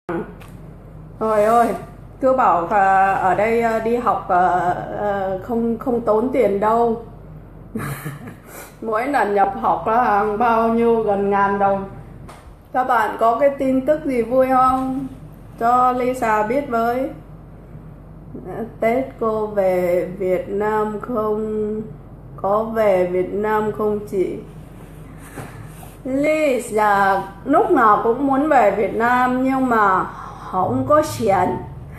Trời ơi, cứ bảo ở đây đi học không không tốn tiền đâu. Mỗi lần nhập học là bao nhiêu gần ngàn đồng. Các bạn có cái tin tức gì vui không? Cho Lisa biết với. Tết cô về Việt Nam không? Có về Việt Nam không chị? Lisa lúc nào cũng muốn về Việt Nam nhưng mà không có tiền.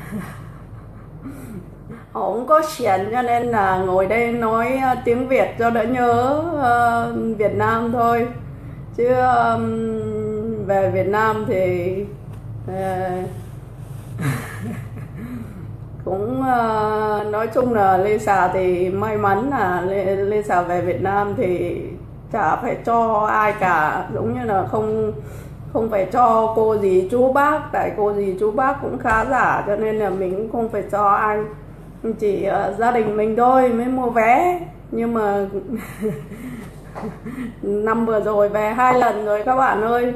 Không có tiền cho nên là ngồi đây nói tiếng Việt cho đỡ nhớ Việt Nam thôi. Chứ về Việt Nam thì cũng nói chung là Lisa thì may mắn là Lisa về Việt Nam thì chả phải cho ai cả, giống như là không phải cho cô dì chú bác, tại cô dì chú bác cũng khá giả cho nên là mình cũng không phải cho ai, chỉ gia đình mình thôi mới mua vé. Nhưng mà năm vừa rồi về 2 lần rồi các bạn ơi.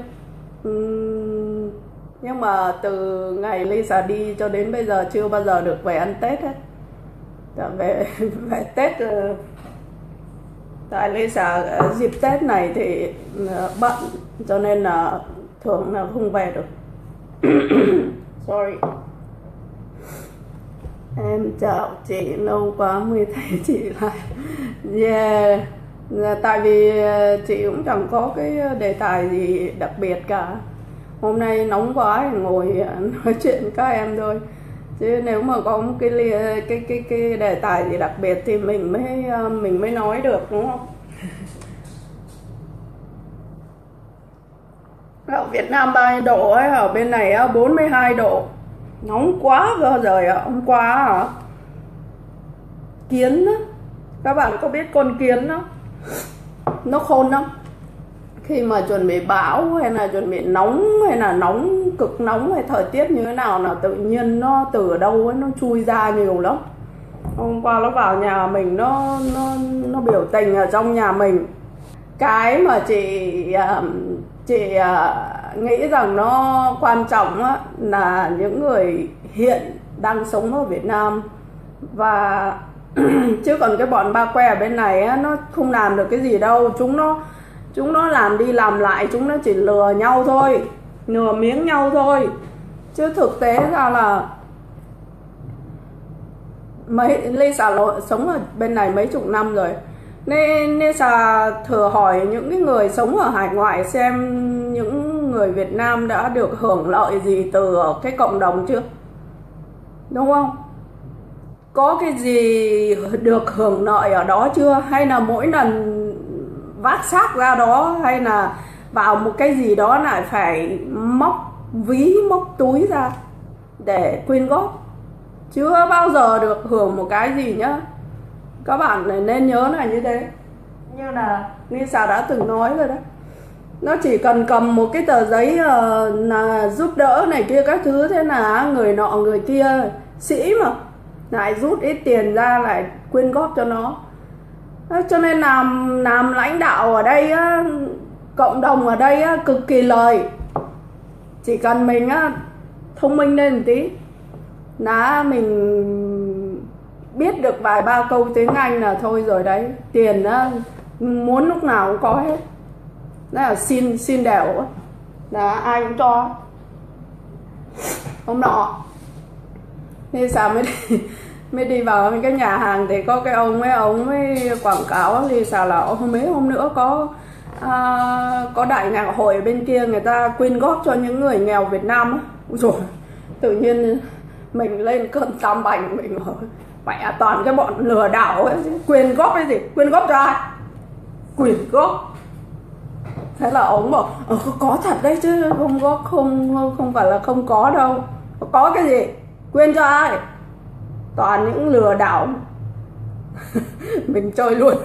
Nhưng mà từ ngày Lisa đi cho đến bây giờ chưa bao giờ được về ăn Tết hết. Về Tết tại Lisa dịp Tết này thì bận cho nên là thường là không về được. Sorry. Em chào chị, lâu quá mới thấy chị lại. Yeah. Tại vì chị cũng chẳng có cái đề tài gì đặc biệt cả. Hôm nay nóng quá thì ngồi nói chuyện với các em thôi. Chứ nếu mà có một cái đề tài gì đặc biệt thì mình mới nói được, đúng không? Ở Việt Nam bao nhiêu độ ấy, ở bên này 42 độ. Nóng quá cơ. Rồi hôm qua kiến đó. Các bạn có biết con kiến đó, nó khôn lắm. Khi mà chuẩn bị bão hay là chuẩn bị nóng hay là nóng cực nóng hay thời tiết như thế nào là tự nhiên nó từ ở đâu ấy nó chui ra nhiều lắm. Hôm qua nó vào nhà mình, nó biểu tình ở trong nhà mình. Cái mà chị nghĩ rằng nó quan trọng á, là những người hiện đang sống ở Việt Nam và chứ còn cái bọn ba que ở bên này á, nó không làm được cái gì đâu. Chúng nó làm đi làm lại, chúng nó chỉ lừa nhau thôi, lừa miếng nhau thôi. Chứ thực tế ra là Lisa sống ở bên này mấy chục năm rồi, nên Lisa thử hỏi những cái người sống ở hải ngoại xem những người Việt Nam đã được hưởng lợi gì từ cái cộng đồng chưa, đúng không? Có cái gì được hưởng lợi ở đó chưa? Hay là mỗi lần vác xác ra đó hay là vào một cái gì đó lại phải móc ví móc túi ra để quyên góp? Chưa bao giờ được hưởng một cái gì nhá. Các bạn nên nhớ là như thế. Như là Lisa đã từng nói rồi đó, nó chỉ cần cầm một cái tờ giấy là giúp đỡ này kia các thứ, thế là người nọ người kia sĩ mà lại rút ít tiền ra lại quyên góp cho nó. Cho nên làm lãnh đạo ở đây á, cộng đồng ở đây á, cực kỳ lời. Chỉ cần mình á, thông minh lên một tí là mình biết được vài ba câu tiếng Anh là thôi rồi đấy. Tiền á, muốn lúc nào cũng có hết. Đó là xin đều á, là ai cũng cho. Hôm nọ nên sao mới đi vào cái nhà hàng thì có cái ông mới quảng cáo Lisa là mấy hôm nữa có đại nhạc hội bên kia người ta quyên góp cho những người nghèo Việt Nam á. Rồi tự nhiên mình lên cơn tam bành, mình hỏi mẹ toàn cái bọn lừa đảo ấy, quyên góp cái gì, quyên góp cho ai, quyên góp. Thế là ông bảo có thật đấy chứ không có, không phải là không có đâu, có cái gì quyên cho ai, toàn những lừa đảo. Mình chơi luôn.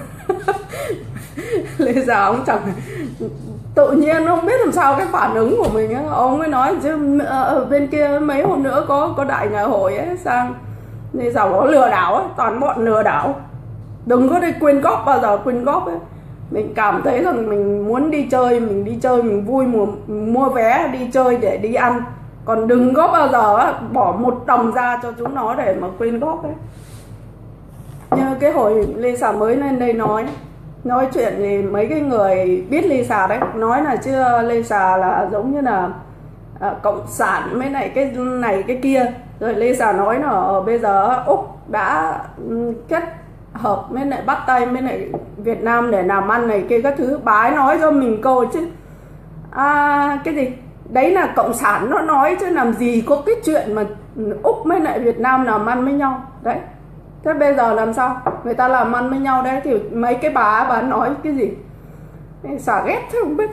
Lisa ông chẳng tự nhiên không biết làm sao cái phản ứng của mình á. Ông mới nói chứ ở bên kia mấy hôm nữa có đại nhà hội ấy sang, Lisa có lừa đảo ấy, toàn bọn lừa đảo, đừng có đi quyên góp bao giờ, quyên góp ấy. Mình cảm thấy rằng mình muốn đi chơi, mình vui, mua vé đi chơi để đi ăn, còn đừng có bao giờ bỏ một đồng ra cho chúng nó để mà quyên góp ấy. Như cái hồi Lisa mới lên đây nói chuyện thì mấy cái người biết Lisa đấy nói là chưa, Lisa là giống như là cộng sản với lại cái này cái kia, rồi Lisa nói là bây giờ Úc đã kết hợp với lại bắt tay với lại Việt Nam để làm ăn này kia các thứ. Bà ấy nói cho mình câu chứ cái gì đấy là cộng sản nó nói, chứ làm gì có cái chuyện mà Úc với lại Việt Nam làm ăn với nhau đấy. Thế bây giờ làm sao người ta làm ăn với nhau đấy, thì mấy cái bà nói cái gì xả ghét thế không biết.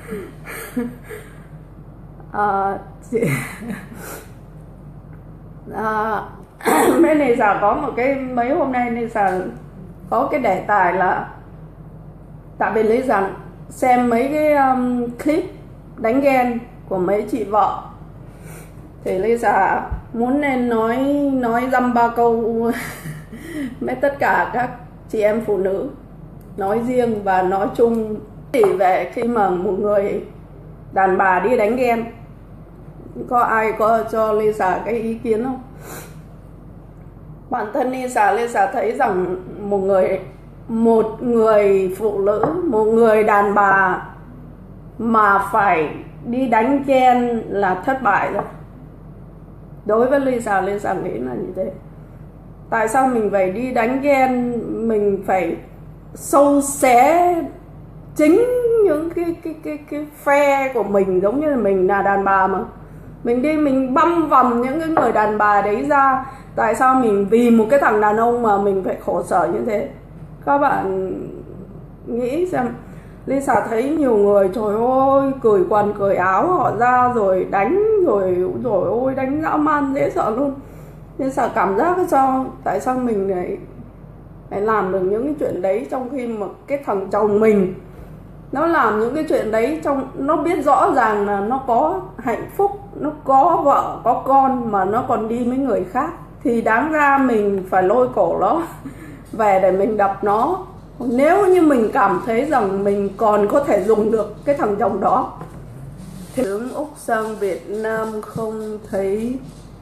Bên này giờ có một cái mấy hôm nay này giờ có cái đề tài là tại vì lý rằng xem mấy cái clip đánh ghen của mấy chị vợ thì Lisa muốn nên nói dăm ba câu với tất cả các chị em phụ nữ nói riêng và nói chung, thì về khi mà một người đàn bà đi đánh ghen, có ai có cho Lisa cái ý kiến không? Bản thân Lisa thấy rằng một người phụ nữ, một người đàn bà mà phải đi đánh ghen là thất bại rồi. Đối với Lisa nghĩ là như thế. Tại sao mình phải đi đánh ghen, mình phải sâu xé chính những cái phe của mình, giống như là mình là đàn bà mà mình đi mình băm vằm những cái người đàn bà đấy ra. Tại sao mình vì một cái thằng đàn ông mà mình phải khổ sở như thế? Các bạn nghĩ xem. Lisa thấy nhiều người trời ơi cởi quần cởi áo họ ra rồi đánh, rồi ôi đánh dã man dễ sợ luôn. Lisa cảm giác sao tại sao mình lại làm được những cái chuyện đấy, trong khi mà cái thằng chồng mình nó làm những cái chuyện đấy, trong nó biết rõ ràng là nó có hạnh phúc, nó có vợ có con mà nó còn đi với người khác, thì đáng ra mình phải lôi cổ nó về để mình đập nó. Nếu như mình cảm thấy rằng mình còn có thể dùng được cái thằng chồng đó. Thì tướng Úc sang Việt Nam không thấy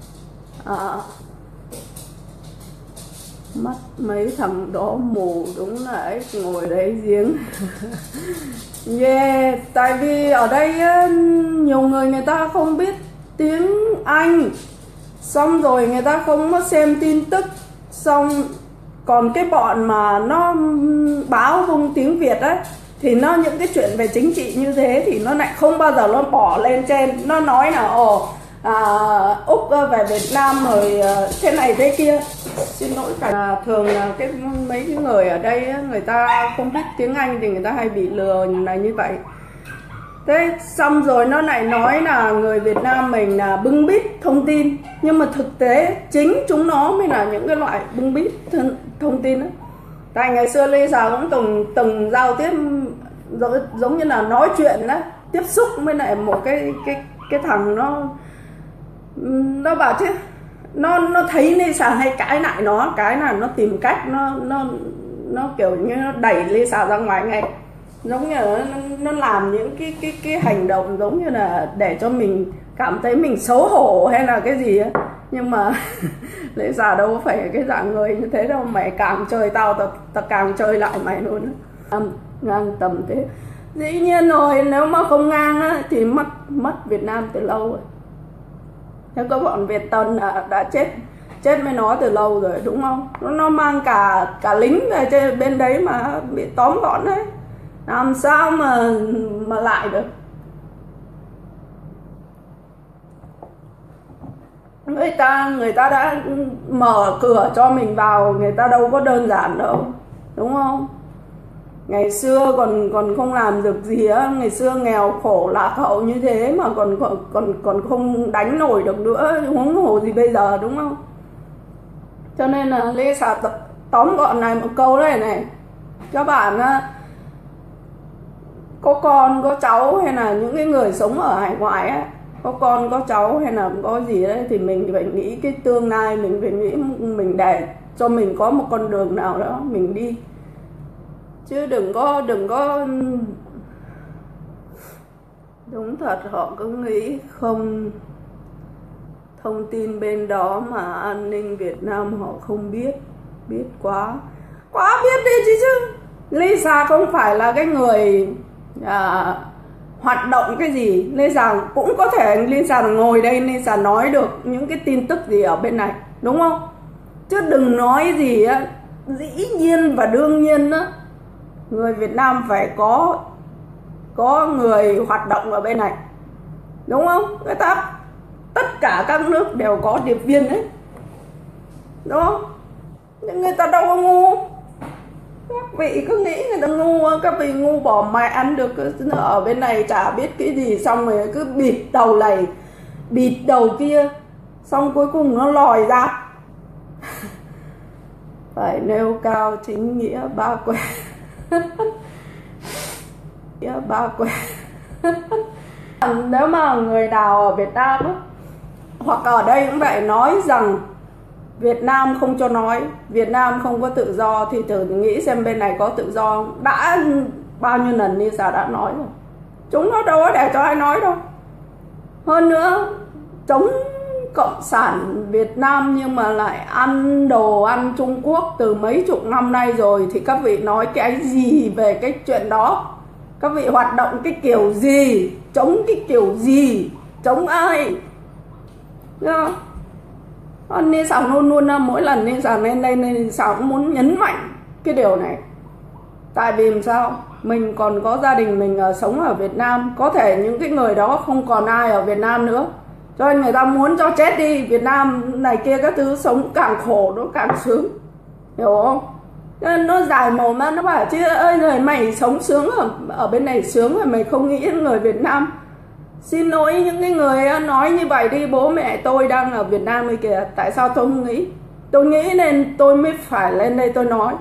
mắt mấy thằng đó mù, đúng là ấy ngồi đấy giếng. Yeah, tại vì ở đây nhiều người ta không biết tiếng Anh, xong rồi người ta không có xem tin tức, xong còn cái bọn mà nó báo vùng tiếng Việt ấy thì nó những cái chuyện về chính trị như thế thì nó lại không bao giờ nó bỏ lên trên, nó nói là Úc về Việt Nam rồi thế này thế kia. Xin lỗi cả, thường là mấy cái người ở đây người ta không biết tiếng Anh thì người ta hay bị lừa là như vậy. Thế xong rồi nó lại nói là người Việt Nam mình là bưng bít thông tin, nhưng mà thực tế chính chúng nó mới là những cái loại bưng bít thông tin đó. Tại ngày xưa Lisa cũng từng giao tiếp giống như là nói chuyện đó, tiếp xúc với lại một cái thằng nó bảo chứ nó thấy Lisa hay cãi lại nó, cái là nó tìm cách nó kiểu như nó đẩy Lisa ra ngoài ngay, giống như là nó làm những cái hành động giống như là để cho mình cảm thấy mình xấu hổ hay là cái gì ấy. Nhưng mà Lisa đâu có phải cái dạng người như thế đâu, mày càng chơi tao càng chơi lại mày luôn. Ngang tầm thế dĩ nhiên rồi, nếu mà không ngang á, thì mất Việt Nam từ lâu rồi. Thế có bọn Việt Tân đã chết với nó từ lâu rồi, đúng không? Nó mang cả lính về trên bên đấy mà bị tóm gọn đấy, làm sao mà lại được. Người ta đã mở cửa cho mình vào, người ta đâu có đơn giản đâu, đúng không? Ngày xưa còn không làm được gì á, ngày xưa nghèo khổ lạc hậu như thế mà còn không đánh nổi được nữa, huống hồ gì bây giờ, đúng không? Cho nên là Lisa tóm gọn này một câu này, các bạn có con có cháu hay là những cái người sống ở hải ngoại á, có con có cháu hay là có gì đấy thì mình phải nghĩ cái tương lai, mình phải nghĩ mình để cho mình có một con đường nào đó mình đi, chứ đừng có đúng thật họ cứ nghĩ không thông tin bên đó mà an ninh Việt Nam họ không biết. Biết quá biết đi chứ. Lisa không phải là cái người hoạt động cái gì. Lisa cũng có thể Lisa ngồi đây Lisa nói được những cái tin tức gì ở bên này, đúng không? Chứ đừng nói gì á. Dĩ nhiên và đương nhiên á, người Việt Nam phải có người hoạt động ở bên này, đúng không? Người ta tất cả các nước đều có điệp viên đấy, đúng không? Nhưng người ta đâu có ngu. Các vị cứ nghĩ người ta ngu, các vị ngu bỏ mẹ ăn được. Ở bên này chả biết cái gì, xong rồi cứ bịt đầu này bịt đầu kia, xong cuối cùng nó lòi ra. Phải nêu cao chính nghĩa ba que. Nghĩa ba que. Nếu mà người nào ở Việt Nam á, hoặc ở đây cũng vậy, nói rằng Việt Nam không cho nói, Việt Nam không có tự do, thì thử nghĩ xem bên này có tự do không? Đã bao nhiêu lần Lisa đã nói rồi, chúng nó đâu có để cho ai nói đâu. Hơn nữa chống cộng sản Việt Nam nhưng mà lại ăn đồ ăn Trung Quốc từ mấy chục năm nay rồi, thì các vị nói cái gì về cái chuyện đó? Các vị hoạt động cái kiểu gì? Chống cái kiểu gì? Chống ai? Nên sao luôn mỗi lần nên sao lên đây nên sao cũng muốn nhấn mạnh cái điều này. Tại vì làm sao? Mình còn có gia đình mình sống ở Việt Nam. Có thể những cái người đó không còn ai ở Việt Nam nữa, cho nên người ta muốn cho chết đi. Việt Nam này kia các thứ sống càng khổ nó càng sướng, hiểu không? Nên nó dài mồm mà nó bảo chứ ơi người mày sống sướng ở bên này sướng rồi mày không nghĩ đến người Việt Nam. Xin lỗi những cái người nói như vậy đi, bố mẹ tôi đang ở Việt Nam đây kìa. Tại sao tôi không nghĩ? Tôi nghĩ nên tôi mới phải lên đây tôi nói.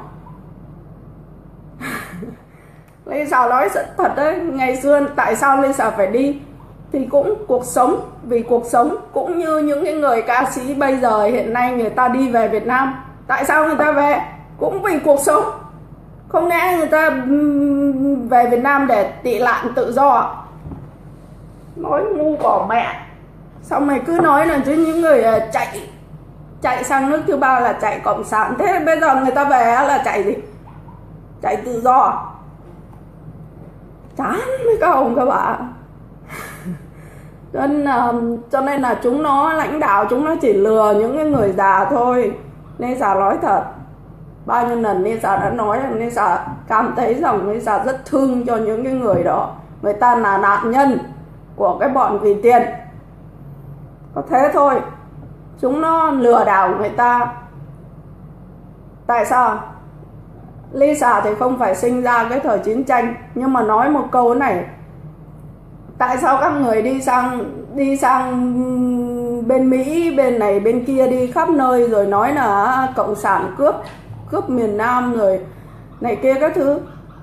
Lisa nói rất thật đấy. Ngày xưa tại sao Lisa phải đi? Thì cũng cuộc sống, vì cuộc sống. Cũng như những cái người ca sĩ bây giờ hiện nay người ta đi về Việt Nam. Tại sao người ta về? Cũng vì cuộc sống. Không lẽ người ta về Việt Nam để tị nạn tự do? Nói ngu bỏ mẹ. Xong mày cứ nói là chứ những người chạy sang nước thứ ba là chạy cộng sản. Thế bây giờ người ta về là chạy gì? Chạy tự do. Chán với các ông các bạn. Cho nên là chúng nó lãnh đạo, chúng nó chỉ lừa những cái người già thôi. Lisa nói thật, bao nhiêu lần Lisa đã nói rằng Lisa cảm thấy rằng Lisa rất thương cho những cái người đó. Người ta là nạn nhân của cái bọn vì tiền, có thế thôi. Chúng nó lừa đảo người ta. Tại sao? Lisa thì không phải sinh ra cái thời chiến tranh, nhưng mà nói một câu này: tại sao các người đi sang bên Mỹ, bên này bên kia, đi khắp nơi rồi nói là cộng sản cướp miền Nam rồi này kia các thứ.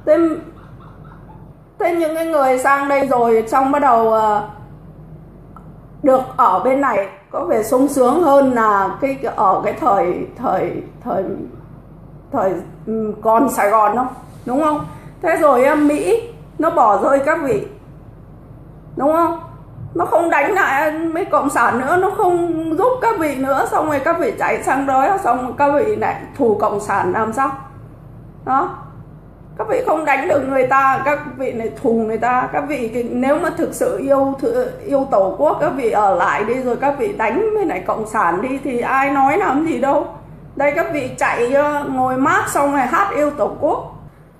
Thế những cái người sang đây rồi xong bắt đầu được ở bên này có vẻ sung sướng hơn là ở cái thời còn Sài Gòn không? Đúng không? Thế rồi Mỹ nó bỏ rơi các vị, đúng không? Nó không đánh lại mấy cộng sản nữa, nó không giúp các vị nữa, xong rồi các vị chạy sang đó, xong rồi các vị lại thù cộng sản làm sao? Đó. Các vị không đánh được người ta, các vị này thù người ta. Các vị nếu mà thực sự yêu tổ quốc, các vị ở lại đi, rồi các vị đánh với lại cộng sản đi thì ai nói làm gì đâu. Đây các vị chạy ngồi mát xong rồi hát yêu tổ quốc.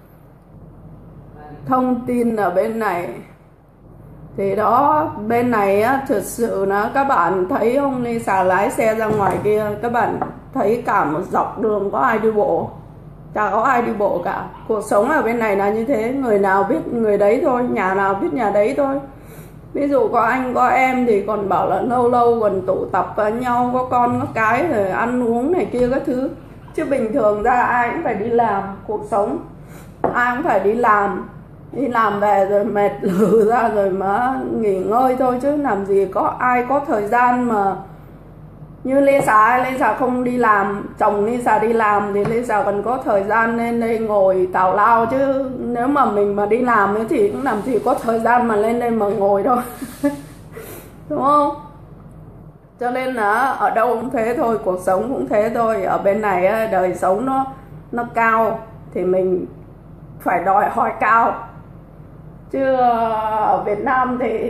Thông tin ở bên này thì đó, bên này á, thực sự là các bạn thấy ông Lisa lái xe ra ngoài kia, các bạn thấy cả một dọc đường có ai đi bộ? Chả có ai đi bộ cả. Cuộc sống ở bên này là như thế, người nào biết người đấy thôi, nhà nào biết nhà đấy thôi. Ví dụ có anh có em thì còn bảo là lâu lâu còn tụ tập với nhau, có con có cái rồi ăn uống này kia các thứ. Chứ bình thường ra ai cũng phải đi làm, cuộc sống ai cũng phải đi làm về rồi mệt lử ra rồi mà nghỉ ngơi thôi, chứ làm gì có ai có thời gian mà như Lisa không đi làm, chồng Lisa đi làm thì Lisa còn có thời gian lên đây ngồi tào lao, chứ nếu mà mình mà đi làm ấy thì cũng làm gì có thời gian mà lên đây mà ngồi đâu. Đúng không? Cho nên là ở đâu cũng thế thôi, cuộc sống cũng thế thôi. Ở bên này á, đời sống nó cao thì mình phải đòi hỏi cao, chứ ở Việt Nam thì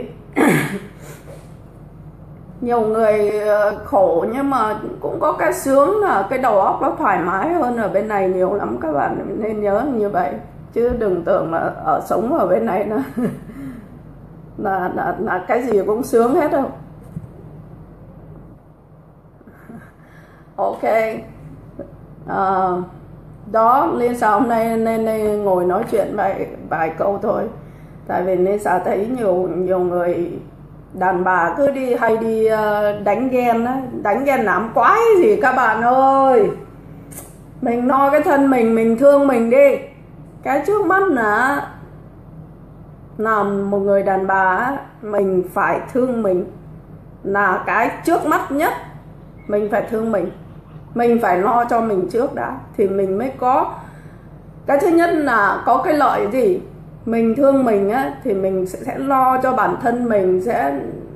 nhiều người khổ nhưng mà cũng có cái sướng là cái đầu óc nó thoải mái hơn ở bên này nhiều lắm. Các bạn nên nhớ như vậy, chứ đừng tưởng là sống ở bên này nó là cái gì cũng sướng hết đâu. Ok, đó Liên Sa hôm nay nên ngồi nói chuyện vài câu thôi. Tại vì Liên Sa thấy nhiều người đàn bà cứ hay đi đánh ghen á, đánh ghen làm quái gì các bạn ơi. Mình lo cái thân mình thương mình đi. Cái trước mắt là một người đàn bà, mình phải thương mình là cái trước mắt nhất. Mình phải thương mình phải lo cho mình trước đã, thì mình mới có cái thứ nhất là có cái lợi gì. Mình thương mình á thì mình sẽ lo cho bản thân mình, sẽ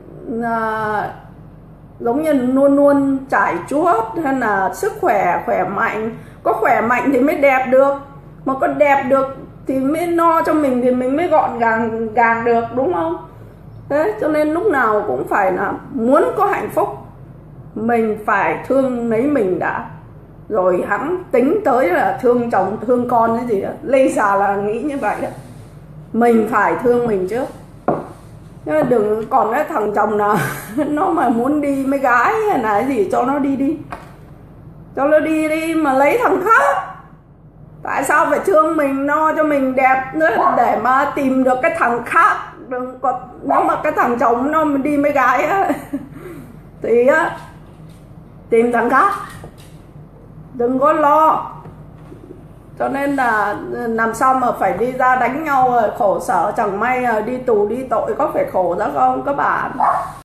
giống như luôn luôn trải chuốt, hay là sức khỏe mạnh. Có khỏe mạnh thì mới đẹp được, mà có đẹp được thì mới lo cho mình, thì mình mới gọn gàng được, đúng không? Thế cho nên lúc nào cũng phải là muốn có hạnh phúc, mình phải thương lấy mình đã, rồi hắn tính tới là thương chồng thương con cái gì đó. Lê Sa là nghĩ như vậy đó, mình phải thương mình trước. Nhưng đừng còn cái thằng chồng nào nó mà muốn đi mấy gái hay là cái gì, cho nó đi, cho nó đi mà lấy thằng khác. Tại sao phải thương mình, lo cho mình đẹp nữa để mà tìm được cái thằng khác? Đừng có, nếu mà cái thằng chồng nó đi mấy gái á thì á tìm thằng khác, đừng có lo. Cho nên là làm sao mà phải đi ra đánh nhau khổ sở, chẳng may đi tù đi tội có phải khổ ra không các bạn?